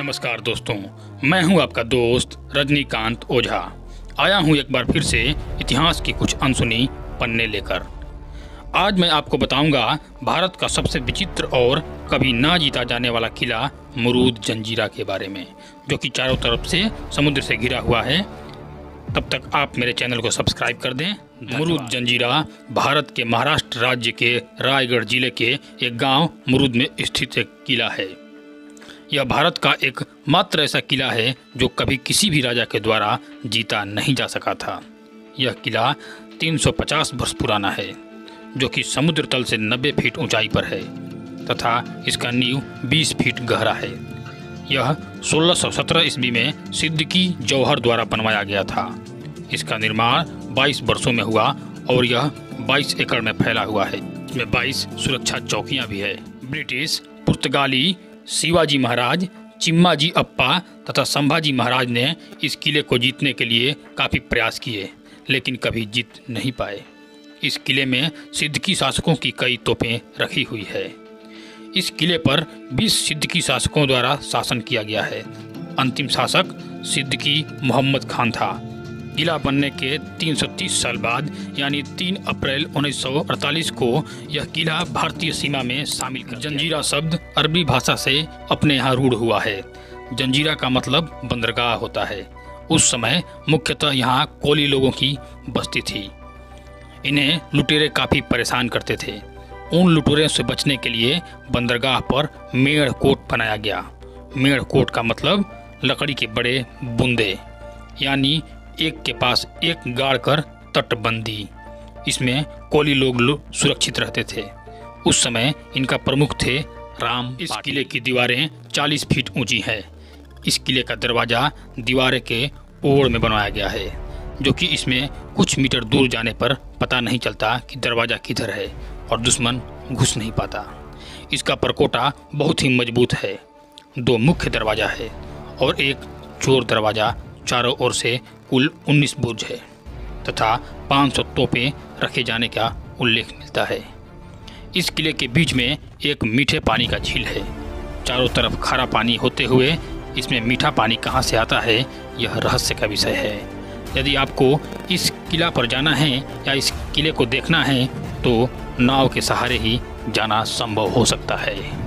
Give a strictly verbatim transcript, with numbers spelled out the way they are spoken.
नमस्कार दोस्तों, मैं हूं आपका दोस्त रजनीकांत ओझा। आया हूं एक बार फिर से इतिहास की कुछ अनसुनी पन्ने लेकर। आज मैं आपको बताऊंगा भारत का सबसे विचित्र और कभी ना जीता जाने वाला किला मुरुद जंजीरा के बारे में, जो कि चारों तरफ से समुद्र से घिरा हुआ है। तब तक आप मेरे चैनल को सब्सक्राइब कर दें। मुरुद जंजीरा भारत के महाराष्ट्र राज्य के रायगढ़ जिले के एक गांव मुरुद में स्थित एक किला है। यह भारत का एक मात्र ऐसा किला है जो कभी किसी भी राजा के द्वारा जीता नहीं जा सका था। यह किला तीन सौ पचास वर्ष पुराना है, जो कि समुद्र तल से नब्बे फीट ऊंचाई पर है तथा इसका नींव बीस फीट गहरा है। यह सोलह सौ सत्रह ईस्वी में सिद्दीकी जौहर द्वारा बनवाया गया था। इसका निर्माण बाईस वर्षों में हुआ और यह बाईस एकड़ में फैला हुआ है। इसमें बाईस सुरक्षा चौकियां भी है। ब्रिटिश, पुर्तगाली, शिवाजी महाराज, चिम्माजी अप्पा तथा संभाजी महाराज ने इस किले को जीतने के लिए काफ़ी प्रयास किए, लेकिन कभी जीत नहीं पाए। इस किले में सिद्दीकी शासकों की कई तोपें रखी हुई है। इस किले पर बीस सिद्दीकी शासकों द्वारा शासन किया गया है। अंतिम शासक सिद्दीकी मोहम्मद खान था। किला बनने के तीन सौ तीस साल बाद यानी तीन अप्रैल उन्नीस सौ अड़तालीस को यह किला भारतीय सीमा में शामिल कर जंजीरा शब्द अरबी भाषा से अपने यहाँ रूढ़ हुआ है। जंजीरा का मतलब बंदरगाह होता है। उस समय मुख्यतः यहाँ कोली लोगों की बस्ती थी। इन्हें लुटेरे काफ़ी परेशान करते थे। उन लुटेरों से बचने के लिए बंदरगाह पर मेड़ कोट बनाया गया। मेड़ कोट का मतलब लकड़ी के बड़े बुंदे, यानी एक के पास एक गाड़ कर तटबंदी। इसमें कोली लोग लो सुरक्षित रहते थे। उस समय इनका प्रमुख थे राम। इस किले की दीवारें चालीस फीट ऊंची है। इस किले का दरवाज़ा दीवारें के ओर में बनवाया गया है, जो कि इसमें कुछ मीटर दूर जाने पर पता नहीं चलता कि दरवाज़ा किधर है और दुश्मन घुस नहीं पाता। इसका परकोटा बहुत ही मजबूत है। दो मुख्य दरवाज़ा है और एक चोर दरवाज़ा। चारों ओर से कुल उन्नीस बुर्ज है तथा पाँच सौ तोपें रखे जाने का उल्लेख मिलता है। इस किले के बीच में एक मीठे पानी का झील है। चारों तरफ खारा पानी होते हुए इसमें मीठा पानी कहाँ से आता है, यह रहस्य का विषय है। यदि आपको इस किला पर जाना है या इस किले को देखना है तो नाव के सहारे ही जाना संभव हो सकता है।